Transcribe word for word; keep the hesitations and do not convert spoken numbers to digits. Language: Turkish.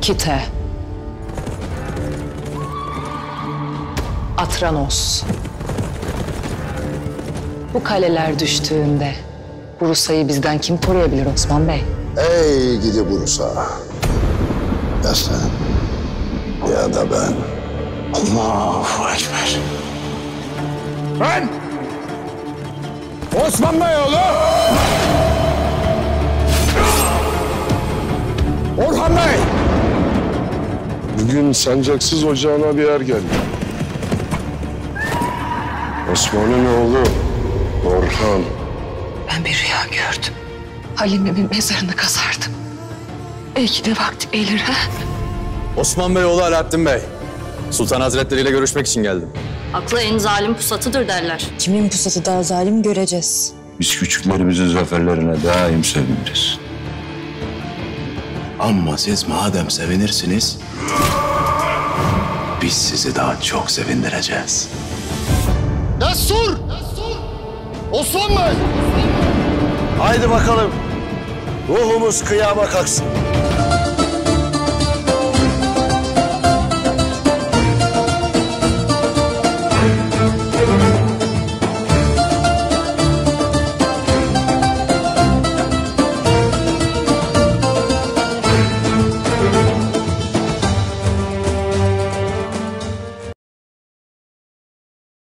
Nikite, Atranos. Bu kaleler düştüğünde Bursa'yı bizden kim koruyabilir Osman Bey? Ey gidi Bursa. Ya sen ya da ben. Allahu Ekber. Ben Osman Beyoğlu, Orhan Bey. Bugün sancaksız ocağına bir yer geldi. Osman'ın oğlu Orhan. Ben bir rüya gördüm. Halime'min mezarını kazardım. Belki de vakti gelir ha? Osman Beyoğlu Alaaddin Bey. Sultan Hazretleri ile görüşmek için geldim. Aklı en zalim pusatıdır derler. Kimin pusatı daha zalim göreceğiz. Biz küçüklerimizin zaferlerine daim seviniriz. Ama siz madem sevinirsiniz, biz sizi daha çok sevindireceğiz. Destur! Osman Bey! Haydi bakalım, ruhumuz kıyama kalksın.